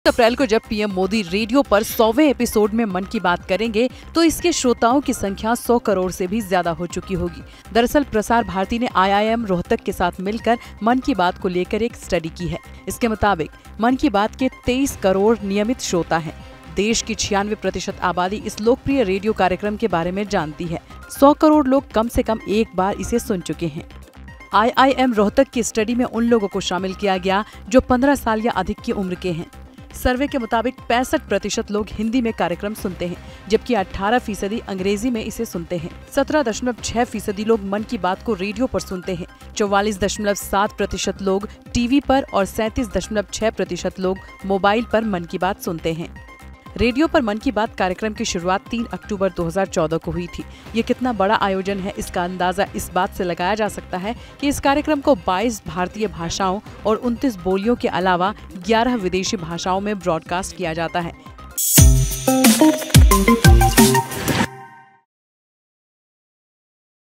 अप्रैल को जब PM Modi radio पर 100वें एपिसोड में मन की बात करेंगे तो इसके श्रोताओं की संख्या 100 करोड़ से भी ज्यादा हो चुकी होगी। दरअसल प्रसार भारती ने IIM रोहतक के साथ मिलकर मन की बात को लेकर एक स्टडी की है। इसके मुताबिक मन की बात के 23 करोड़ नियमित श्रोता हैं। देश की 96% आबादी इस लोकप्रिय रेडियो कार्यक्रम के बारे में जानती है। 100 करोड़ लोग कम से कम एक बार इसे सुन चुके हैं। IIM रोहतक की स्टडी में उन लोगों को शामिल किया गया जो 15 साल या अधिक की उम्र के हैं। सर्वे के मुताबिक 65% लोग हिंदी में कार्यक्रम सुनते हैं, जबकि 18% अंग्रेजी में इसे सुनते हैं। 17.6% लोग मन की बात को रेडियो पर सुनते हैं। 44.7% लोग टीवी पर और 37.6% लोग मोबाइल पर मन की बात सुनते हैं। रेडियो पर मन की बात कार्यक्रम की शुरुआत 3 अक्टूबर 2014 को हुई थी। ये कितना बड़ा आयोजन है, इसका अंदाजा इस बात से लगाया जा सकता है कि इस कार्यक्रम को 22 भारतीय भाषाओं और 29 बोलियों के अलावा 11 विदेशी भाषाओं में ब्रॉडकास्ट किया जाता है।